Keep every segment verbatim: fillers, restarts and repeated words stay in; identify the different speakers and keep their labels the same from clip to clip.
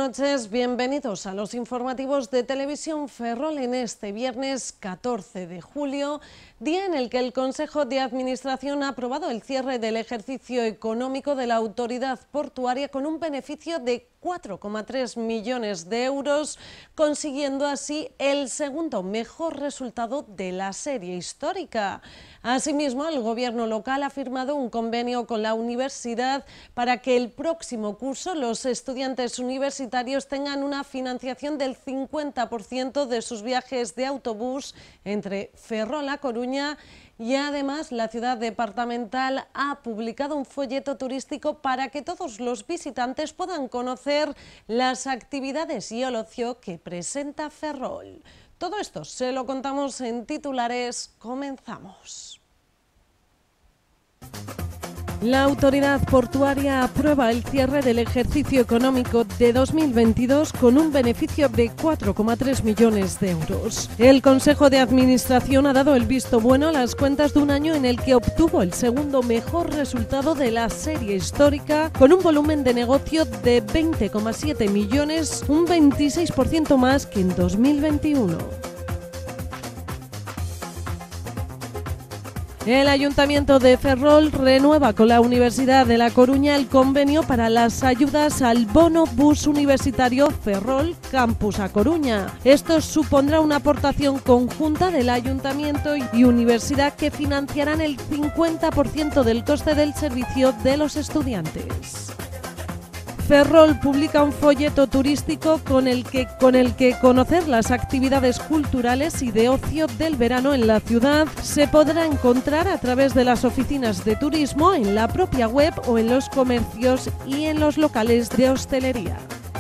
Speaker 1: noches, bienvenidos a los informativos de Televisión Ferrol en este viernes catorce de julio, día en el que el Consejo de Administración ha aprobado el cierre del ejercicio económico de la Autoridad Portuaria con un beneficio de cuatro coma tres millones de euros, consiguiendo así el segundo mejor resultado de la serie histórica. Asimismo, el Gobierno local ha firmado un convenio con la universidad para que el próximo curso los estudiantes universitarios tengan una financiación del cincuenta por ciento de sus viajes de autobús entre Ferrol a Coruña. Y además la ciudad departamental ha publicado un folleto turístico para que todos los visitantes puedan conocer las actividades y el ocio que presenta Ferrol. Todo esto se lo contamos en titulares. Comenzamos. La Autoridad Portuaria aprueba el cierre del ejercicio económico de dos mil veintidós con un beneficio de cuatro coma tres millones de euros. El Consejo de Administración ha dado el visto bueno a las cuentas de un año en el que obtuvo el segundo mejor resultado de la serie histórica, con un volumen de negocio de veinte coma siete millones, un veintiséis por ciento más que en dos mil veintiuno. El Ayuntamiento de Ferrol renueva con la Universidad de La Coruña el convenio para las ayudas al bono bus universitario Ferrol Campus a Coruña. Esto supondrá una aportación conjunta del Ayuntamiento y Universidad que financiarán el cincuenta por ciento del coste del servicio de los estudiantes. Ferrol publica un folleto turístico con el que con el que conocer las actividades culturales y de ocio del verano en la ciudad se podrá encontrar a través de las oficinas de turismo, en la propia web o en los comercios y en los locales de hostelería.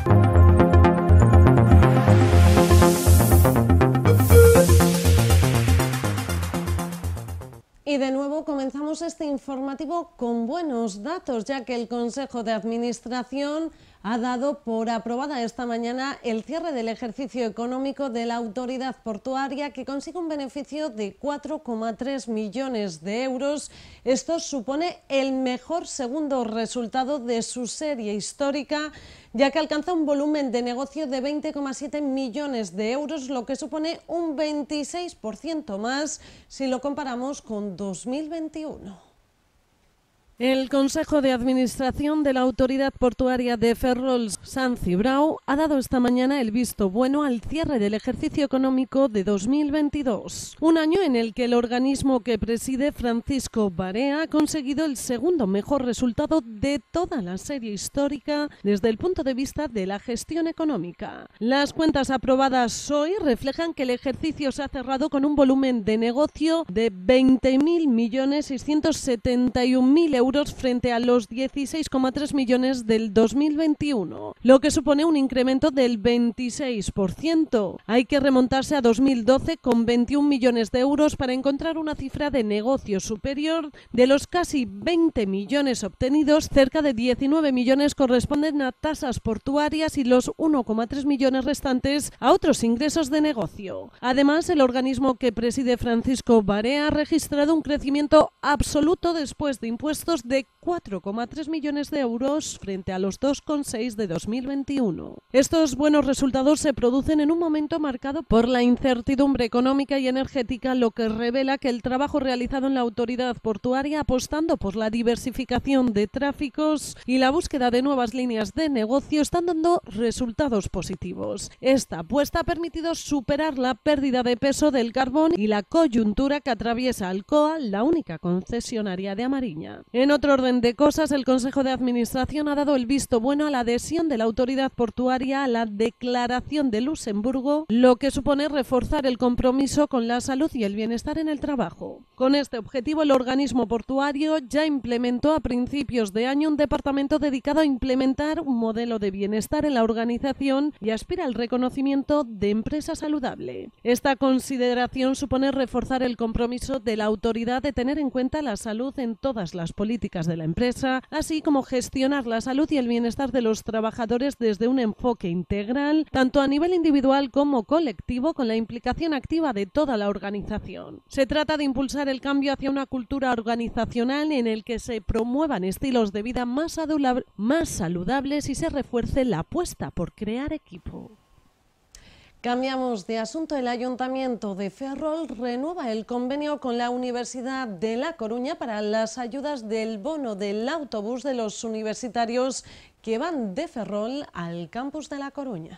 Speaker 1: Y de nuevo comenzamos este informativo con buenos datos, ya que el Consejo de Administración ha dado por aprobada esta mañana el cierre del ejercicio económico de la Autoridad Portuaria, que consigue un beneficio de cuatro coma tres millones de euros. Esto supone el mejor segundo resultado de su serie histórica, ya que alcanza un volumen de negocio de veinte coma siete millones de euros, lo que supone un veintiséis por ciento más si lo comparamos con dos mil veintiuno. El Consejo de Administración de la Autoridad Portuaria de Ferrol Sant Cibrao ha dado esta mañana el visto bueno al cierre del ejercicio económico de dos mil veintidós, un año en el que el organismo que preside Francisco Barea ha conseguido el segundo mejor resultado de toda la serie histórica desde el punto de vista de la gestión económica. Las cuentas aprobadas hoy reflejan que el ejercicio se ha cerrado con un volumen de negocio de veinte mil millones seiscientos setenta y un mil euros frente a los dieciséis coma tres millones del dos mil veintiuno, lo que supone un incremento del veintiséis por ciento. Hay que remontarse a dos mil doce con veintiún millones de euros para encontrar una cifra de negocio superior. De los casi veinte millones obtenidos, cerca de diecinueve millones corresponden a tasas portuarias y los uno coma tres millones restantes a otros ingresos de negocio. Además, el organismo que preside Francisco Barea ha registrado un crecimiento absoluto después de impuestos de cuatro coma tres millones de euros frente a los dos coma seis de dos mil veintiuno. Estos buenos resultados se producen en un momento marcado por la incertidumbre económica y energética, lo que revela que el trabajo realizado en la Autoridad Portuaria, apostando por la diversificación de tráficos y la búsqueda de nuevas líneas de negocio, están dando resultados positivos. Esta apuesta ha permitido superar la pérdida de peso del carbón y la coyuntura que atraviesa Alcoa, la única concesionaria de Amariña. En otro orden de cosas, el Consejo de Administración ha dado el visto bueno a la adhesión de la Autoridad Portuaria a la Declaración de Luxemburgo, lo que supone reforzar el compromiso con la salud y el bienestar en el trabajo. Con este objetivo, el organismo portuario ya implementó a principios de año un departamento dedicado a implementar un modelo de bienestar en la organización y aspira al reconocimiento de empresa saludable. Esta consideración supone reforzar el compromiso de la autoridad de tener en cuenta la salud en todas las políticas políticas de la empresa, así como gestionar la salud y el bienestar de los trabajadores desde un enfoque integral, tanto a nivel individual como colectivo, con la implicación activa de toda la organización. Se trata de impulsar el cambio hacia una cultura organizacional en el que se promuevan estilos de vida más, más saludables y se refuerce la apuesta por crear equipo. Cambiamos de asunto. El Ayuntamiento de Ferrol renueva el convenio con la Universidad de La Coruña para las ayudas del bono del autobús de los universitarios que van de Ferrol al campus de La Coruña.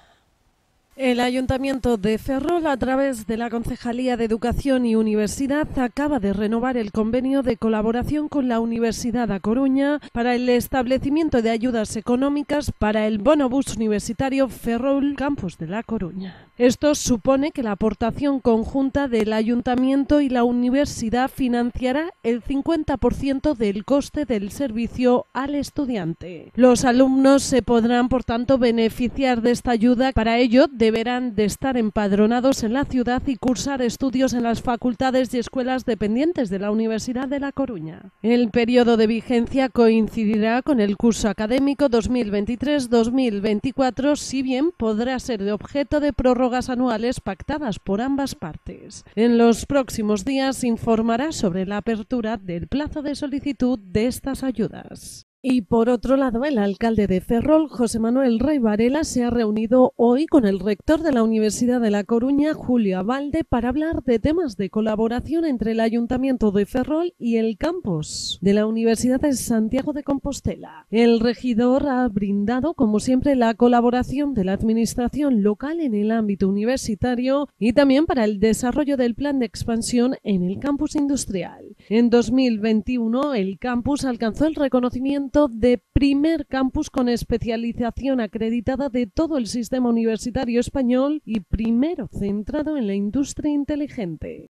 Speaker 1: El Ayuntamiento de Ferrol, a través de la Concejalía de Educación y Universidad, acaba de renovar el convenio de colaboración con la Universidad A Coruña para el establecimiento de ayudas económicas para el bono bus universitario Ferrol Campus de La Coruña. Esto supone que la aportación conjunta del Ayuntamiento y la Universidad financiará el cincuenta por ciento del coste del servicio al estudiante. Los alumnos se podrán, por tanto, beneficiar de esta ayuda. Para ello, deberán de estar empadronados en la ciudad y cursar estudios en las facultades y escuelas dependientes de la Universidad de La Coruña. El periodo de vigencia coincidirá con el curso académico dos mil veintitrés dos mil veinticuatro, si bien podrá ser de objeto de prórrogas anuales pactadas por ambas partes. En los próximos días se informará sobre la apertura del plazo de solicitud de estas ayudas. Y por otro lado, el alcalde de Ferrol, José Manuel Rey Varela, se ha reunido hoy con el rector de la Universidad de La Coruña, Julio Abalde, para hablar de temas de colaboración entre el Ayuntamiento de Ferrol y el campus de la Universidad de Santiago de Compostela. El regidor ha brindado, como siempre, la colaboración de la administración local en el ámbito universitario y también para el desarrollo del plan de expansión en el campus industrial. En dos mil veintiuno, el campus alcanzó el reconocimiento de primer campus con especialización acreditada de todo el sistema universitario español y primero centrado en la industria inteligente.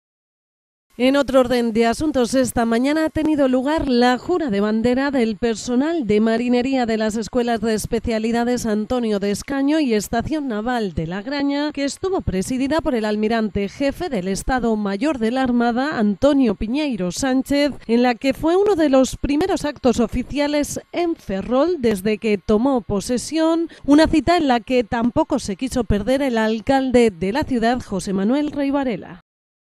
Speaker 1: En otro orden de asuntos, esta mañana ha tenido lugar la jura de bandera del personal de marinería de las escuelas de especialidades Antonio de Escaño y Estación Naval de La Graña, que estuvo presidida por el almirante jefe del Estado Mayor de la Armada, Antonio Piñeiro Sánchez, en la que fue uno de los primeros actos oficiales en Ferrol desde que tomó posesión, una cita en la que tampoco se quiso perder el alcalde de la ciudad, José Manuel Rey Varela.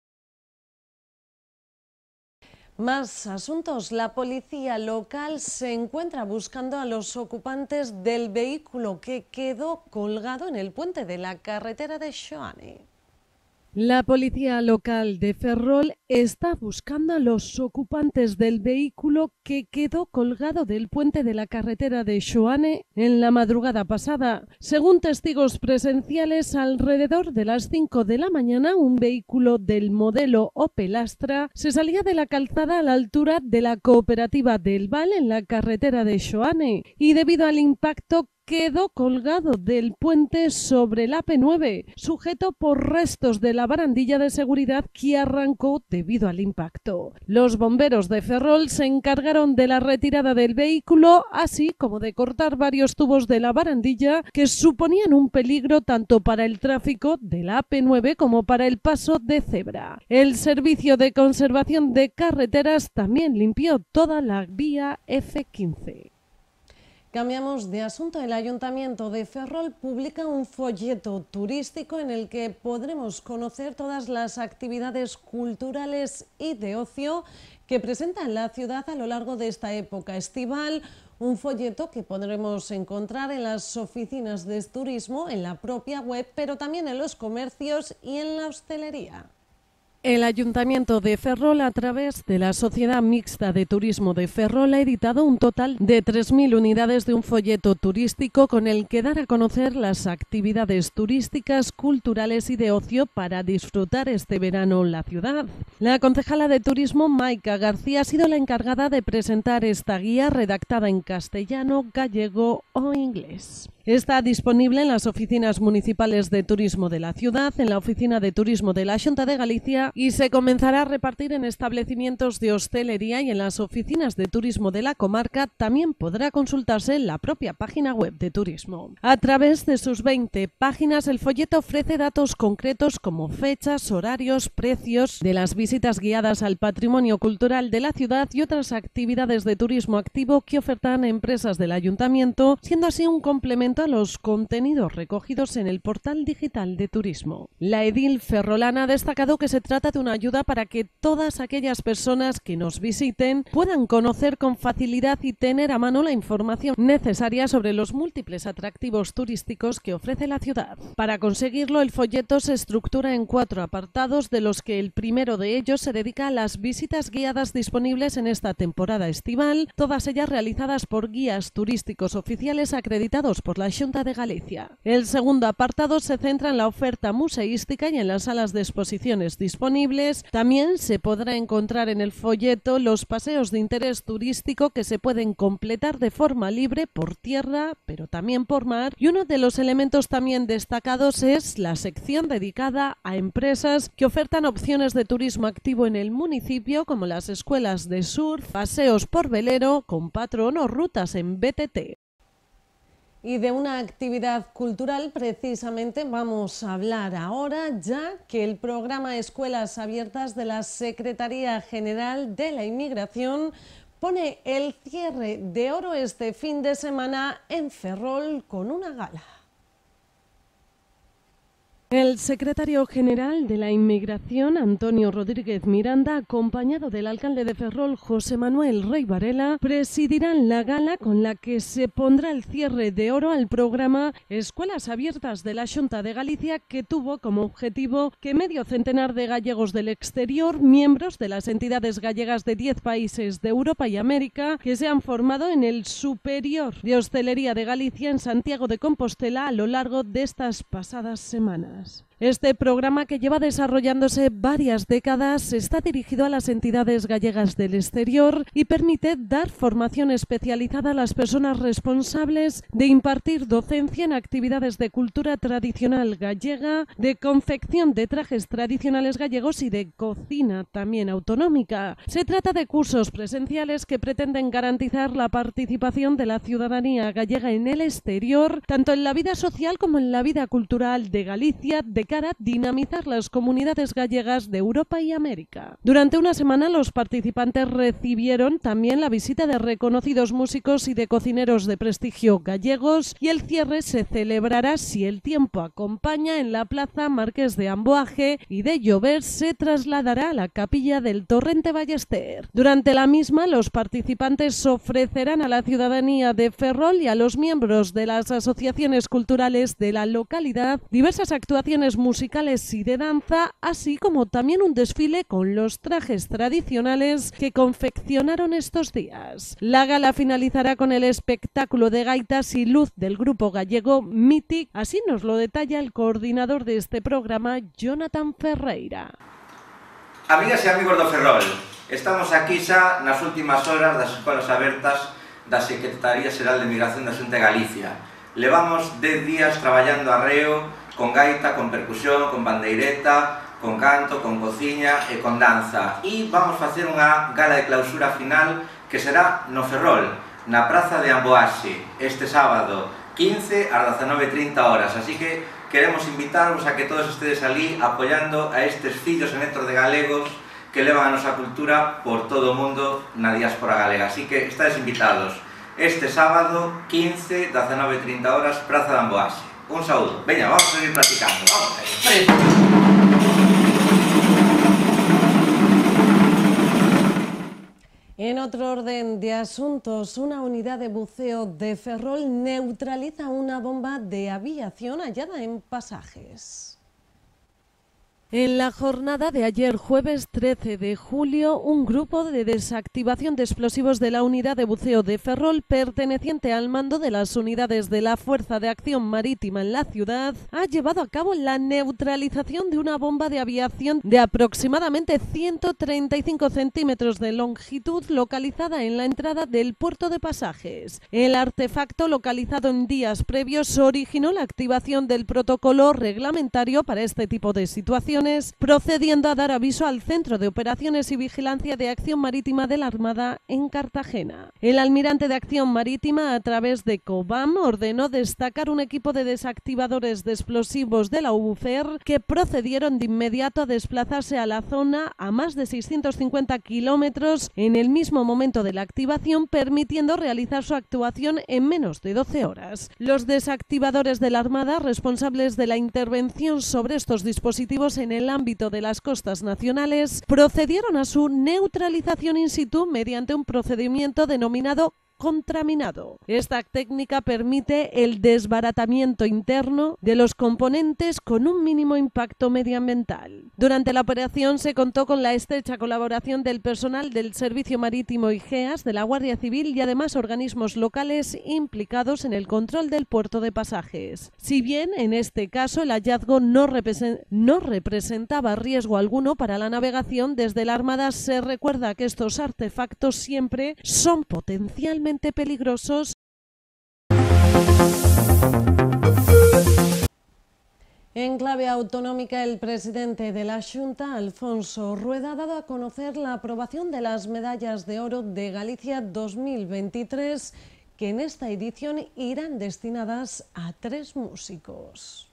Speaker 1: Más asuntos. La policía local se encuentra buscando a los ocupantes del vehículo que quedó colgado en el puente de la carretera de Xoane. La policía local de Ferrol está buscando a los ocupantes del vehículo que quedó colgado del puente de la carretera de Xoane en la madrugada pasada. Según testigos presenciales, alrededor de las cinco de la mañana, un vehículo del modelo Opel Astra se salía de la calzada a la altura de la cooperativa del Val en la carretera de Xoane y debido al impacto quedó colgado del puente sobre la A P nueve, sujeto por restos de la barandilla de seguridad que arrancó debido al impacto. Los bomberos de Ferrol se encargaron de la retirada del vehículo, así como de cortar varios tubos de la barandilla que suponían un peligro tanto para el tráfico de la A P nueve como para el paso de cebra. El Servicio de Conservación de Carreteras también limpió toda la vía F quince. Cambiamos de asunto. El Ayuntamiento de Ferrol publica un folleto turístico en el que podremos conocer todas las actividades culturales y de ocio que presenta la ciudad a lo largo de esta época estival. Un folleto que podremos encontrar en las oficinas de turismo, en la propia web, pero también en los comercios y en la hostelería. El Ayuntamiento de Ferrol, a través de la Sociedad Mixta de Turismo de Ferrol, ha editado un total de tres mil unidades de un folleto turístico con el que dar a conocer las actividades turísticas, culturales y de ocio para disfrutar este verano la ciudad. La concejala de Turismo, Maica García, ha sido la encargada de presentar esta guía redactada en castellano, gallego o inglés. Está disponible en las oficinas municipales de turismo de la ciudad, en la oficina de turismo de la Xunta de Galicia y se comenzará a repartir en establecimientos de hostelería y en las oficinas de turismo de la comarca. También podrá consultarse en la propia página web de turismo. A través de sus veinte páginas, el folleto ofrece datos concretos como fechas, horarios, precios de las visitas guiadas al patrimonio cultural de la ciudad y otras actividades de turismo activo que ofertan empresas del ayuntamiento, siendo así un complemento a los contenidos recogidos en el portal digital de turismo. La edil ferrolana ha destacado que se trata de una ayuda para que todas aquellas personas que nos visiten puedan conocer con facilidad y tener a mano la información necesaria sobre los múltiples atractivos turísticos que ofrece la ciudad. Para conseguirlo, el folleto se estructura en cuatro apartados, de los que el primero de ellos se dedica a las visitas guiadas disponibles en esta temporada estival, todas ellas realizadas por guías turísticos oficiales acreditados por la Xunta de Galicia. El segundo apartado se centra en la oferta museística y en las salas de exposiciones disponibles. También se podrá encontrar en el folleto los paseos de interés turístico que se pueden completar de forma libre por tierra, pero también por mar. Y uno de los elementos también destacados es la sección dedicada a empresas que ofertan opciones de turismo activo en el municipio, como las escuelas de surf, paseos por velero con patrón o rutas en B T T. Y de una actividad cultural precisamente vamos a hablar ahora, ya que el programa Escuelas Abiertas de la Secretaría General de la Inmigración pone el cierre de oro este fin de semana en Ferrol con una gala. El secretario general de la Inmigración, Antonio Rodríguez Miranda, acompañado del alcalde de Ferrol, José Manuel Rey Varela, presidirán la gala con la que se pondrá el cierre de oro al programa Escuelas Abiertas de la Xunta de Galicia, que tuvo como objetivo que medio centenar de gallegos del exterior, miembros de las entidades gallegas de diez países de Europa y América, que se han formado en el Superior de Hostelería de Galicia en Santiago de Compostela a lo largo de estas pasadas semanas. Este programa, que lleva desarrollándose varias décadas, está dirigido a las entidades gallegas del exterior y permite dar formación especializada a las personas responsables de impartir docencia en actividades de cultura tradicional gallega, de confección de trajes tradicionales gallegos y de cocina también autonómica. Se trata de cursos presenciales que pretenden garantizar la participación de la ciudadanía gallega en el exterior, tanto en la vida social como en la vida cultural de Galicia, de cara a dinamizar las comunidades gallegas de Europa y América. Durante una semana los participantes recibieron también la visita de reconocidos músicos y de cocineros de prestigio gallegos, y el cierre se celebrará, si el tiempo acompaña, en la Plaza Marqués de Amboaje, y de llover se trasladará a la capilla del Torrente Ballester. Durante la misma, los participantes ofrecerán a la ciudadanía de Ferrol y a los miembros de las asociaciones culturales de la localidad diversas actuaciones musicales y de danza, así como también un desfile con los trajes tradicionales que confeccionaron estos días. La gala finalizará con el espectáculo de gaitas y luz del grupo gallego Mythic, así nos lo detalla el coordinador de este programa, Jonathan Ferreira.
Speaker 2: Amigas e amigos do Ferrol, estamos aquí xa nas últimas horas das Escolas Abertas da Secretaría Xeral de Migración da Xunta de Galicia. Levamos dez días traballando arreo, con gaita, con percusión, con bandeireta, con canto, con cociña e con danza. E vamos facer unha gala de clausura final que será no Ferrol, na Praza de Amboaxe, este sábado quince ás dezanove e trinta horas. Así que queremos invitarvos a que todos estedes ali apoiando a estes fillos e netos de galegos que levan a nosa cultura por todo o mundo na diáspora galega. Así que estáis invitados este sábado quince, dezanove e trinta horas, Praza de Amboaxe. Un saúdo. Veña, vamos a seguir platicando. Vamos a ir.
Speaker 1: En otro orden de asuntos, una unidad de buceo de Ferrol neutraliza una bomba de aviación hallada en Pasajes. En la jornada de ayer, jueves trece de julio, un grupo de desactivación de explosivos de la unidad de buceo de Ferrol, perteneciente al mando de las unidades de la Fuerza de Acción Marítima en la ciudad, ha llevado a cabo la neutralización de una bomba de aviación de aproximadamente ciento treinta y cinco centímetros de longitud localizada en la entrada del puerto de Pasajes. El artefacto, localizado en días previos, originó la activación del protocolo reglamentario para este tipo de situaciones, procediendo a dar aviso al Centro de Operaciones y Vigilancia de Acción Marítima de la Armada en Cartagena. El almirante de Acción Marítima, a través de COBAM, ordenó destacar un equipo de desactivadores de explosivos de la U F E R que procedieron de inmediato a desplazarse a la zona a más de seiscientos cincuenta kilómetros en el mismo momento de la activación, permitiendo realizar su actuación en menos de doce horas. Los desactivadores de la Armada, responsables de la intervención sobre estos dispositivos en el ámbito de las costas nacionales, procedieron a su neutralización in situ mediante un procedimiento denominado contraminado. Esta técnica permite el desbaratamiento interno de los componentes con un mínimo impacto medioambiental. Durante la operación se contó con la estrecha colaboración del personal del Servicio Marítimo y GEAS, de la Guardia Civil y además organismos locales implicados en el control del puerto de Pasajes. Si bien en este caso el hallazgo no, represent- no representaba riesgo alguno para la navegación, desde la Armada se recuerda que estos artefactos siempre son potencialmente peligrosos. En clave autonómica, el presidente de la Xunta, Alfonso Rueda, ha dado a conocer la aprobación de las medallas de oro de Galicia dos mil veintitrés, que en esta edición irán destinadas a tres músicos.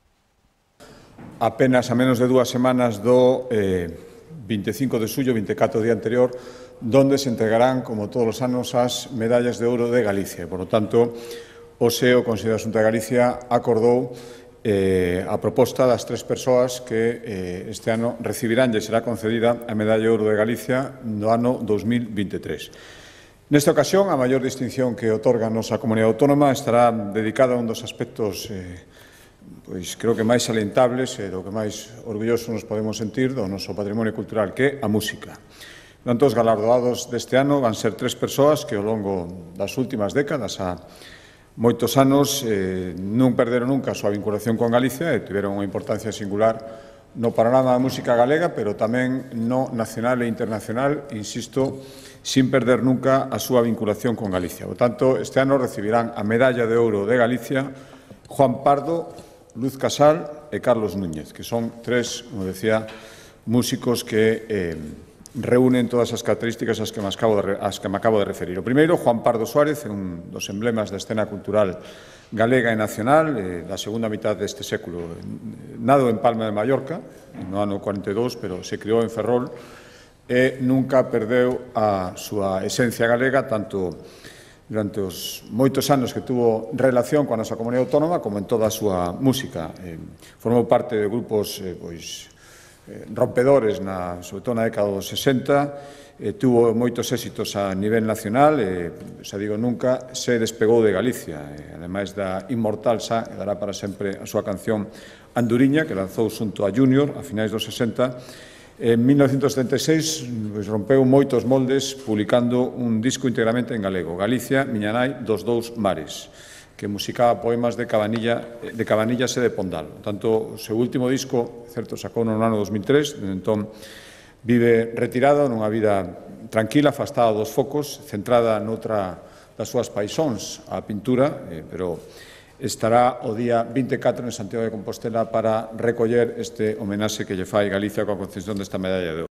Speaker 3: Apenas a menos de dúas semanas do eh, veinticinco de xullo, veinticuatro día anterior, donde se entregarán, como todos os anos, as medallas de ouro de Galicia. Por lo tanto, o S E O, o Consello da Xunta de Galicia, acordou eh, a proposta das tres persoas que eh, este ano recibirán e será concedida a medalla de ouro de Galicia no ano dos mil veintitrés. Nesta ocasión, a maior distinción que otorga a nosa comunidade autónoma estará dedicada a un dos aspectos eh, pois creo que máis salientables e do que máis orgulloso nos podemos sentir do noso patrimonio cultural, que é a música. Tanto, os galardoados deste ano van ser tres persoas que ao longo das últimas décadas, a moitos anos, eh, non perderon nunca a súa vinculación con Galicia e tiveron unha importancia singular no panorama da música galega, pero tamén no nacional e internacional, insisto, sin perder nunca a súa vinculación con Galicia. Por tanto, este ano recibirán a medalla de ouro de Galicia Juan Pardo, Luz Casal e Carlos Núñez, que son tres, como decía, músicos que eh, reúnen todas as características ás que, me acabo de, as que me acabo de referir. O primeiro, Juan Pardo Suárez, un dos emblemas da escena cultural galega e nacional eh, da segunda mitad deste século. Nado en Palma de Mallorca, no ano cuarenta e dous, pero se criou en Ferrol e nunca perdeu a súa esencia galega, tanto durante os moitos anos que tuvo relación coa nosa comunidade autónoma, como en toda a súa música. Eh, formou parte de grupos eh, pois, eh, rompedores, na, sobre todo na década dos sesenta, eh, tuvo moitos éxitos a nivel nacional, e, xa digo, nunca se despegou de Galicia. Eh, ademais da inmortal xa, que dará para sempre a súa canción Anduriña, que lanzou xunto a Junior a finais dos sesenta, en mil novecentos setenta e seis pues, rompeu moitos moldes publicando un disco íntegramente en galego, Galicia, miña nai dos dous mares, que musicaba poemas de Cabanilla, de Cabanillas e de Pondal. Por tanto, o seu último disco, certo, sacou no ano dos mil tres, desde entón vive retirado nunha vida tranquila, afastada dos focos, centrada noutra das súas paixóns, a pintura, eh, pero estará o día veinticuatro en Santiago de Compostela para recoller este homenaxe que lle fai Galicia coa concesión desta medalla de ouro.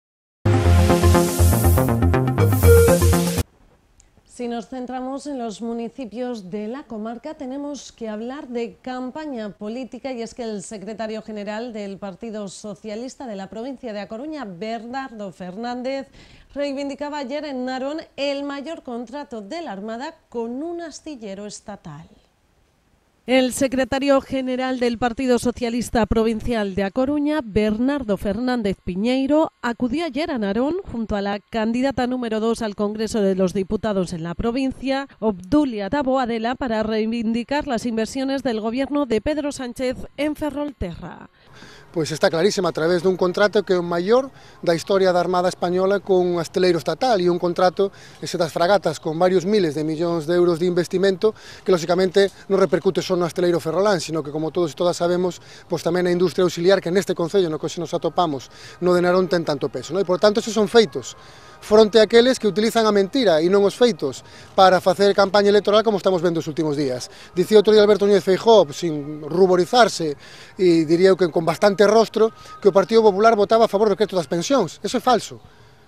Speaker 1: Si nos centramos en los municipios de la comarca, tenemos que hablar de campaña política, y es que el secretario general del Partido Socialista de la provincia de A Coruña, Bernardo Fernández, reivindicaba ayer en Narón el mayor contrato de la Armada con un astillero estatal. El secretario general del Partido Socialista Provincial de A Coruña, Bernardo Fernández Piñeiro, acudió ayer a Narón junto a la candidata número dos al Congreso de los Diputados en la provincia, Obdulia Taboadela, para reivindicar las inversiones del gobierno de Pedro Sánchez en Ferrolterra.
Speaker 4: Pois está clarísima a través dun contrato que é o maior da historia da Armada Española con un asteleiro estatal e un contrato ese das fragatas con varios miles de millóns de euros de investimento que lóxicamente non repercute só no asteleiro Ferrolán, sino que como todos e todas sabemos, pois tamén a industria auxiliar que neste concello no que nos atopamos no de Narón ten tanto peso, non? E por tanto esos son feitos fronte a aqueles que utilizan a mentira e non os feitos para facer campaña electoral como estamos vendo os últimos días. Dicía outro día Alberto Núñez Feijóo, sin ruborizarse e diría eu que con bastante rostro, que o Partido Popular votaba a favor do decreto das pensións. Eso é falso.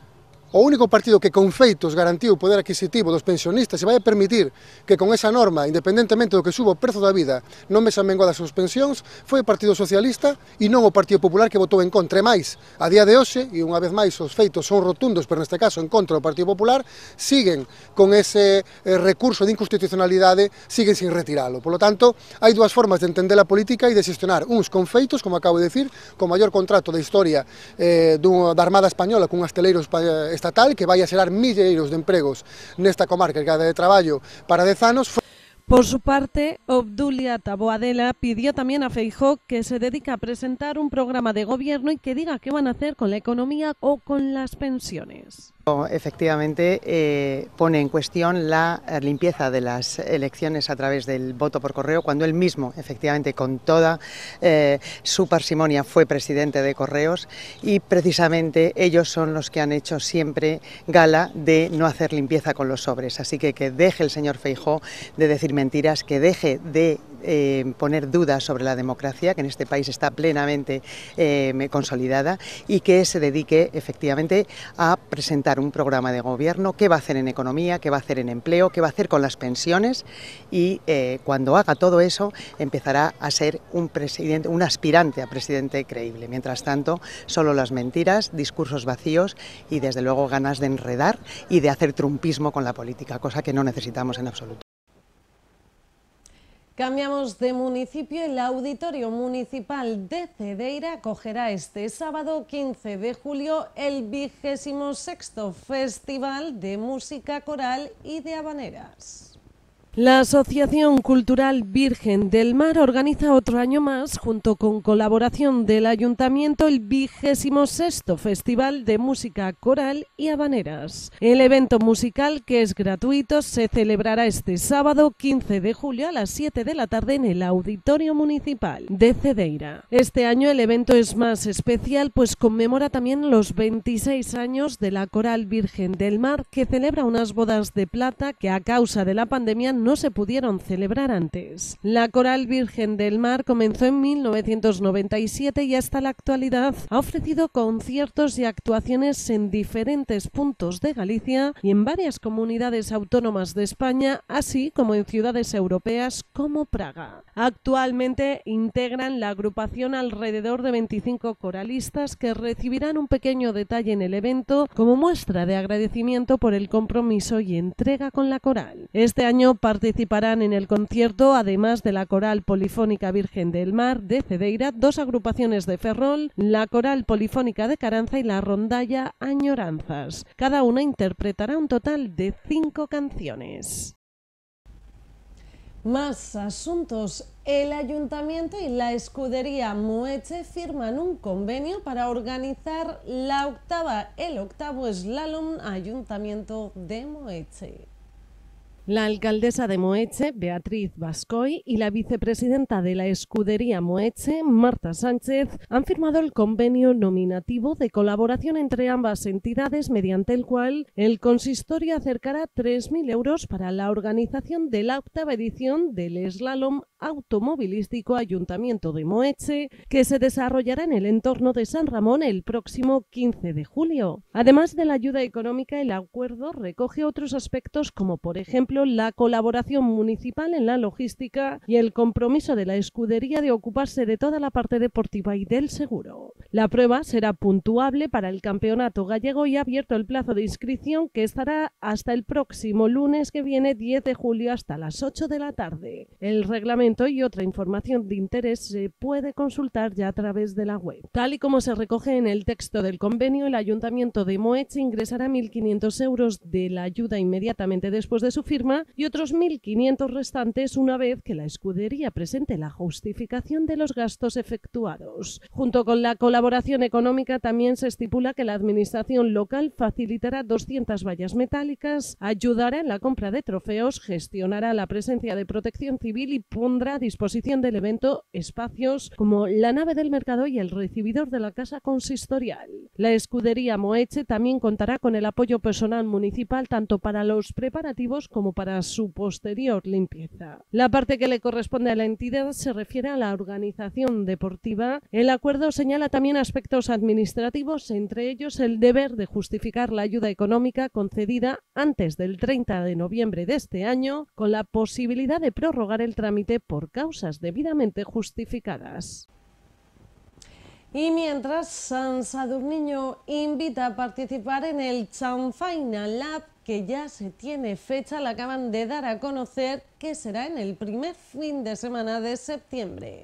Speaker 4: O único partido que con feitos garantiu o poder adquisitivo dos pensionistas e vai a permitir que con esa norma, independentemente do que suba o prezo da vida, non vexan menguadas as pensións, foi o Partido Socialista e non o Partido Popular que votou en contra. E máis, a día de hoxe, e unha vez máis os feitos son rotundos, pero neste caso en contra do Partido Popular, siguen con ese eh, recurso de inconstitucionalidade, siguen sin retiralo. Por lo tanto, hai dúas formas de entender a política e de xestionar, uns con feitos, como acabo de decir, co maior contrato da historia eh, do, da Armada Española cun asteleiro español estatal que vai a xerar milleiros de empregos nesta comarca de traballo para dez anos.
Speaker 1: Por su parte, Obdulia Taboadela pidió también a Feijóo que se dedique a presentar un programa de gobierno y que diga qué van a hacer con la economía o con las pensiones.
Speaker 5: Efectivamente, eh, pone en cuestión la limpieza de las elecciones a través del voto por correo, cuando él mismo, efectivamente, con toda eh, su parsimonia, fue presidente de Correos y precisamente ellos son los que han hecho siempre gala de no hacer limpieza con los sobres. Así que que deje el señor Feijóo de decir mentiras, que deje de eh, poner dudas sobre la democracia, que en este país está plenamente eh, consolidada, y que se dedique efectivamente a presentar un programa de gobierno, qué va a hacer en economía, qué va a hacer en empleo, qué va a hacer con las pensiones y eh, cuando haga todo eso empezará a ser un presidente, un aspirante a presidente creíble. Mientras tanto, solo las mentiras, discursos vacíos y desde luego ganas de enredar y de hacer trumpismo con la política, cosa que no necesitamos en absoluto.
Speaker 1: Cambiamos de municipio. El Auditorio Municipal de Cedeira acogerá este sábado quince de julio el vigésimo sexto Festival de Música Coral y de Habaneras. La Asociación Cultural Virgen del Mar organiza otro año más, junto con colaboración del Ayuntamiento, el vigésimo sexto Festival de Música Coral y Habaneras. El evento musical, que es gratuito, se celebrará este sábado quince de julio a las siete de la tarde en el Auditorio Municipal de Cedeira. Este año el evento es más especial, pues conmemora también los veintiséis años de la Coral Virgen del Mar, que celebra unas bodas de plata que a causa de la pandemia no se pudieron celebrar antes. La Coral Virgen del Mar comenzó en mil novecientos noventa y siete y hasta la actualidad ha ofrecido conciertos y actuaciones en diferentes puntos de Galicia y en varias comunidades autónomas de España, así como en ciudades europeas como Praga. Actualmente integran la agrupación alrededor de veinticinco coralistas que recibirán un pequeño detalle en el evento como muestra de agradecimiento por el compromiso y entrega con la coral. Este año participarán en el concierto, además de la Coral Polifónica Virgen del Mar de Cedeira, dos agrupaciones de Ferrol, la Coral Polifónica de Caranza y la Rondalla Añoranzas. Cada una interpretará un total de cinco canciones. Más asuntos. El Ayuntamiento y la Escudería Moeche firman un convenio para organizar la octava, el octavo Slalom Ayuntamiento de Moeche. La alcaldesa de Moeche, Beatriz Bascoy, y la vicepresidenta de la Escudería Moeche, Marta Sánchez, han firmado el convenio nominativo de colaboración entre ambas entidades, mediante el cual el consistorio acercará tres mil euros para la organización de la octava edición del Slalom Automovilístico Ayuntamiento de Moeche, que se desarrollará en el entorno de San Ramón el próximo quince de julio. Además de la ayuda económica, el acuerdo recoge otros aspectos como, por ejemplo, la colaboración municipal en la logística y el compromiso de la escudería de ocuparse de toda la parte deportiva y del seguro. La prueba será puntuable para el campeonato gallego y ha abierto el plazo de inscripción, que estará hasta el próximo lunes que viene, diez de julio, hasta las ocho de la tarde. El reglamento y otra información de interés se puede consultar ya a través de la web. Tal y como se recoge en el texto del convenio, el Ayuntamiento de Moeche ingresará mil quinientos euros de la ayuda inmediatamente después de su firma, firma y otros mil quinientos restantes una vez que la escudería presente la justificación de los gastos efectuados. Junto con la colaboración económica también se estipula que la administración local facilitará doscientas vallas metálicas, ayudará en la compra de trofeos, gestionará la presencia de protección civil y pondrá a disposición del evento espacios como la nave del mercado y el recibidor de la casa consistorial. La escudería Moeche también contará con el apoyo personal municipal tanto para los preparativos como para su posterior limpieza. La parte que le corresponde a la entidad se refiere a la organización deportiva. El acuerdo señala también aspectos administrativos, entre ellos el deber de justificar la ayuda económica concedida antes del treinta de noviembre de este año, con la posibilidad de prorrogar el trámite por causas debidamente justificadas. Y mientras, Sant Sadurniño invita a participar en el Chanfaina Lab, que ya se tiene fecha, la acaban de dar a conocer, que será en el primer fin de semana de septiembre.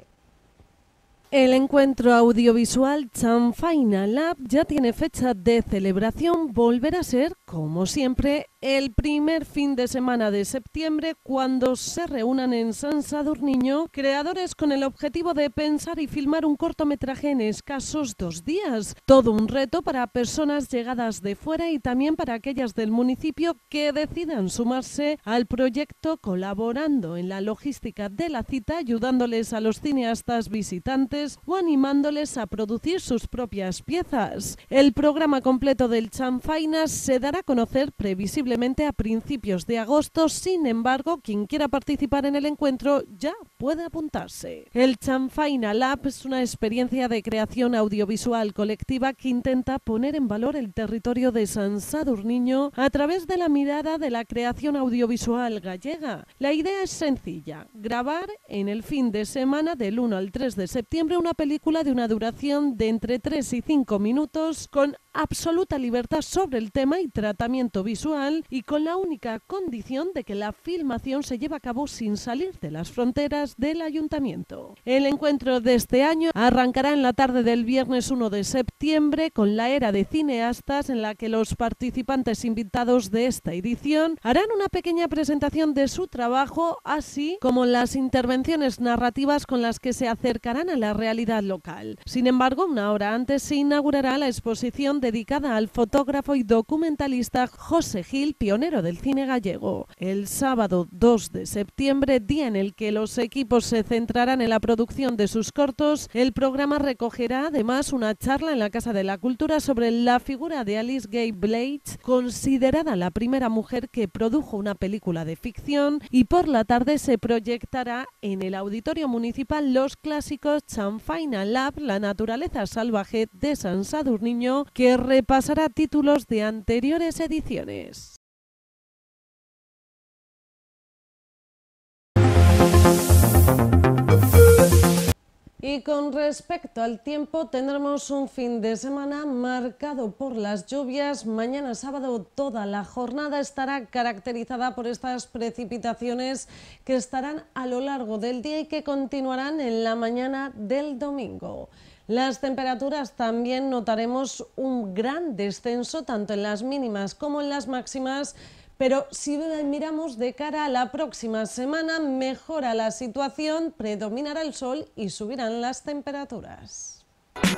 Speaker 1: El encuentro audiovisual Chanfaina Lab ya tiene fecha de celebración, volverá a ser, como siempre, el primer fin de semana de septiembre, cuando se reúnan en Sant Sadurniño creadores con el objetivo de pensar y filmar un cortometraje en escasos dos días. Todo un reto para personas llegadas de fuera y también para aquellas del municipio que decidan sumarse al proyecto, colaborando en la logística de la cita, ayudándoles a los cineastas visitantes o animándoles a producir sus propias piezas. El programa completo del Chanfaina se dará a conocer previsiblemente a principios de agosto. Sin embargo, quien quiera participar en el encuentro ya puede apuntarse. El Chanfaina Lab es una experiencia de creación audiovisual colectiva que intenta poner en valor el territorio de Sant Sadurniño a través de la mirada de la creación audiovisual gallega. La idea es sencilla: grabar en el fin de semana del uno al tres de septiembre una película de una duración de entre tres y cinco minutos con absoluta libertad sobre el tema y tratamiento visual, y con la única condición de que la filmación se lleve a cabo sin salir de las fronteras del ayuntamiento. El encuentro de este año arrancará en la tarde del viernes uno de septiembre con la era de cineastas, en la que los participantes invitados de esta edición harán una pequeña presentación de su trabajo, así como las intervenciones narrativas con las que se acercarán a la realidad local. Sin embargo, una hora antes se inaugurará la exposición dedicada al fotógrafo y documentalista José Gil, pionero del cine gallego. El sábado dos de septiembre, día en el que los equipos se centrarán en la producción de sus cortos, el programa recogerá además una charla en la Casa de la Cultura sobre la figura de Alice Gay Blades, considerada la primera mujer que produjo una película de ficción, y por la tarde se proyectará en el Auditorio Municipal los clásicos Chanfaina Lab, la naturaleza salvaje de Sant Sadurniño, que repasará títulos de anteriores ediciones. Y con respecto al tiempo, tendremos un fin de semana marcado por las lluvias. Mañana sábado toda la jornada estará caracterizada por estas precipitaciones que estarán a lo largo del día y que continuarán en la mañana del domingo. Las temperaturas también notaremos un gran descenso tanto en las mínimas como en las máximas, pero si miramos de cara a la próxima semana, mejora la situación, predominará el sol y subirán las temperaturas.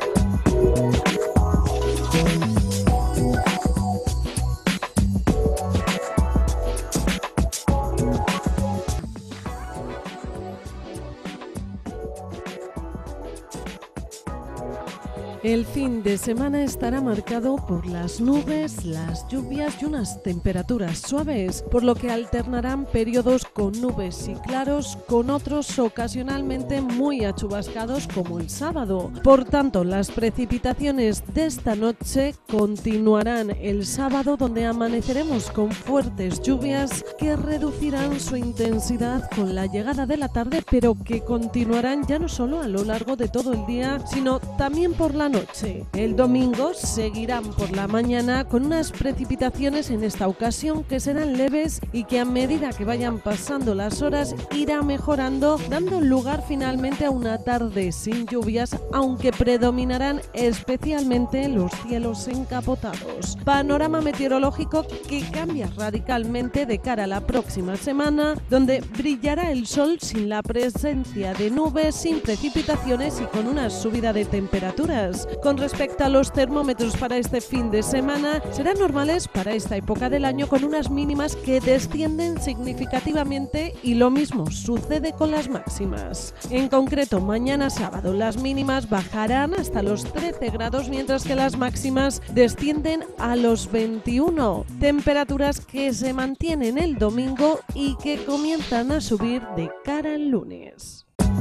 Speaker 1: El fin de semana estará marcado por las nubes, las lluvias y unas temperaturas suaves, por lo que alternarán periodos con nubes y claros con otros ocasionalmente muy achubascados como el sábado. Por tanto, las precipitaciones de esta noche continuarán el sábado, donde amaneceremos con fuertes lluvias que reducirán su intensidad con la llegada de la tarde, pero que continuarán ya no solo a lo largo de todo el día, sino también por la la noche. El domingo seguirán por la mañana con unas precipitaciones en esta ocasión que serán leves y que a medida que vayan pasando las horas irá mejorando, dando lugar finalmente a una tarde sin lluvias, aunque predominarán especialmente los cielos encapotados. Panorama meteorológico que cambia radicalmente de cara a la próxima semana, donde brillará el sol sin la presencia de nubes, sin precipitaciones y con una subida de temperaturas. Con respecto a los termómetros para este fin de semana, serán normales para esta época del año, con unas mínimas que descienden significativamente, y lo mismo sucede con las máximas. En concreto, mañana sábado las mínimas bajarán hasta los trece grados, mientras que las máximas descienden a los veintiuno, temperaturas que se mantienen el domingo y que comienzan a subir de cara al lunes.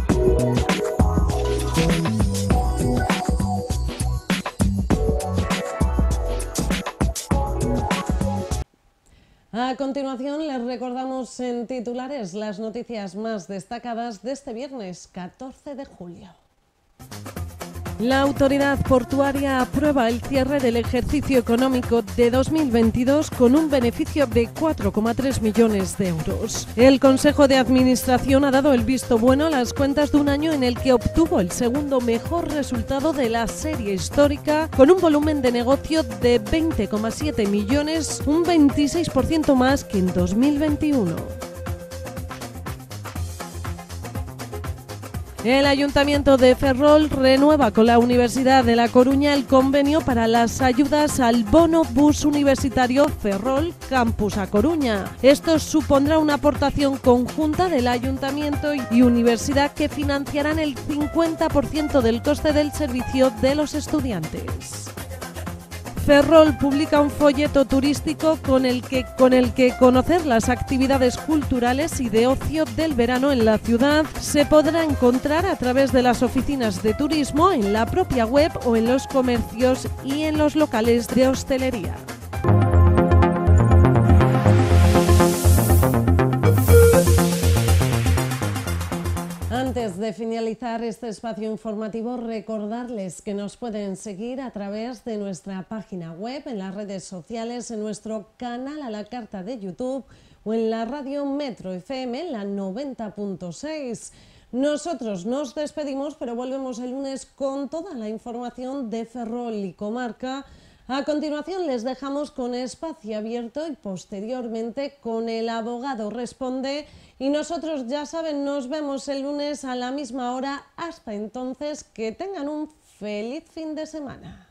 Speaker 1: A continuación les recordamos en titulares las noticias más destacadas de este viernes catorce de julio. La autoridad portuaria aprueba el cierre del ejercicio económico de dos mil veintidós con un beneficio de cuatro coma tres millones de euros. El Consejo de Administración ha dado el visto bueno a las cuentas de un año en el que obtuvo el segundo mejor resultado de la serie histórica, con un volumen de negocio de veinte coma siete millones, un veintiséis por ciento más que en dos mil veintiuno. El Ayuntamiento de Ferrol renueva con la Universidad de La Coruña el convenio para las ayudas al bono bus universitario Ferrol Campus A Coruña. Esto supondrá una aportación conjunta del Ayuntamiento y Universidad que financiarán el cincuenta por ciento del coste del servicio de los estudiantes. Ferrol publica un folleto turístico con el que con el que conocer las actividades culturales y de ocio del verano en la ciudad se podrá encontrar a través de las oficinas de turismo, en la propia web o en los comercios y en los locales de hostelería. Antes de finalizar este espacio informativo, recordarles que nos pueden seguir a través de nuestra página web, en las redes sociales, en nuestro canal a la carta de YouTube o en la radio Metro F M, en la noventa punto seis. Nosotros nos despedimos, pero volvemos el lunes con toda la información de Ferrol y comarca. A continuación les dejamos con Espacio Abierto y posteriormente con El Abogado Responde. Y nosotros, ya saben, nos vemos el lunes a la misma hora. Hasta entonces, que tengan un feliz fin de semana.